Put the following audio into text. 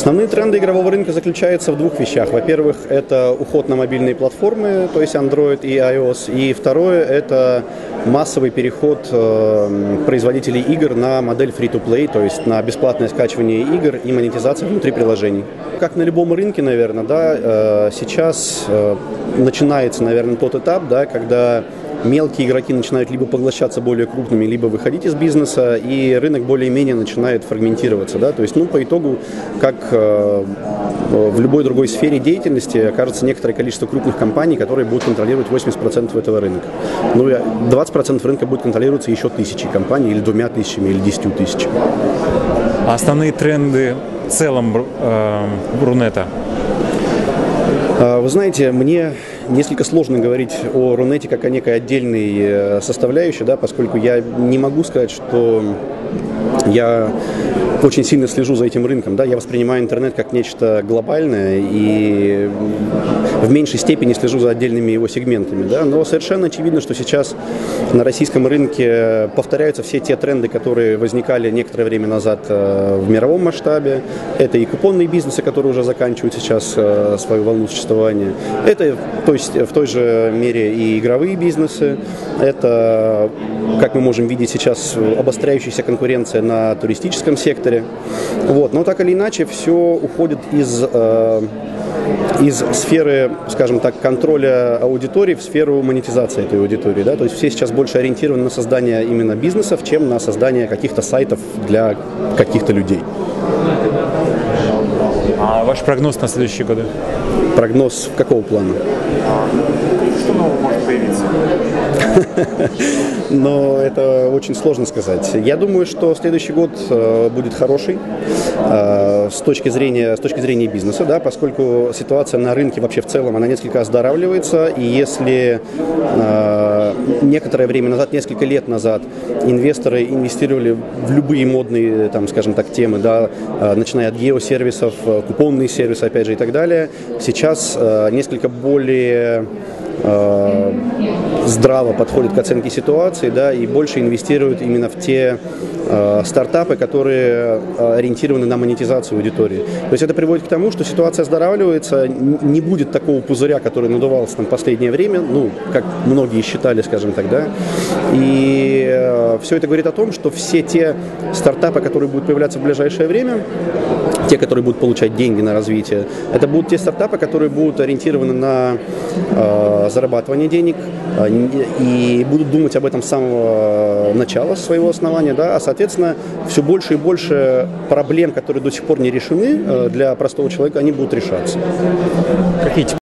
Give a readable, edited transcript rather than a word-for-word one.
Основные тренды игрового рынка заключаются в двух вещах. Во-первых, это уход на мобильные платформы, то есть Android и iOS. И второе, это массовый переход производителей игр на модель free-to-play, то есть на бесплатное скачивание игр и монетизацию внутри приложений. Как на любом рынке, наверное, да, сейчас начинается, наверное, тот этап, да, когда мелкие игроки начинают либо поглощаться более крупными, либо выходить из бизнеса, и рынок более-менее начинает фрагментироваться. Да? То есть, по итогу, как в любой другой сфере деятельности, окажется некоторое количество крупных компаний, которые будут контролировать 80% этого рынка. 20% рынка будет контролироваться еще 1000 компаний, или 2000, или 10 тысячами. А основные тренды в целом Рунета? Вы знаете, мне несколько сложно говорить о Рунете как о некой отдельной составляющей, да, поскольку я не могу сказать, что я очень сильно слежу за этим рынком. Да, я воспринимаю интернет как нечто глобальное и в меньшей степени слежу за отдельными его сегментами. Да, но совершенно очевидно, что сейчас на российском рынке повторяются все те тренды, которые возникали некоторое время назад в мировом масштабе. Это и купонные бизнесы, которые уже заканчивают сейчас свою волну существования. Это в той же мере и игровые бизнесы. Это, как мы можем видеть сейчас, обостряющаяся конкуренция на туристическом секторе. Вот. Но так или иначе, все уходит из сферы, скажем так, контроля аудитории в сферу монетизации этой аудитории. Да? То есть все сейчас больше ориентированы на создание именно бизнесов, чем на создание каких-то сайтов для каких-то людей. А ваш прогноз на следующие годы? Прогноз какого плана? Что нового может появиться? Но это очень сложно сказать. Я думаю, что следующий год будет хороший с точки зрения бизнеса, да, поскольку ситуация на рынке вообще в целом, она несколько оздоравливается, и если некоторое время назад, несколько лет назад, инвесторы инвестировали в любые модные, там, скажем так, темы, да, начиная от геосервисов, купонные сервисы, опять же, и так далее, сейчас несколько более здраво подходят к оценке ситуации, да, и больше инвестируют именно в те стартапы, которые ориентированы на монетизацию аудитории. То есть это приводит к тому, что ситуация оздоравливается, не будет такого пузыря, который надувался там в последнее время, как многие считали, скажем так, да. И все это говорит о том, что все те стартапы, которые будут появляться в ближайшее время, те, которые будут получать деньги на развитие, это будут те стартапы, которые будут ориентированы на зарабатывание денег и будут думать об этом с самого начала своего основания, да, а соответственно все больше и больше проблем, которые до сих пор не решены для простого человека, они будут решаться. Какие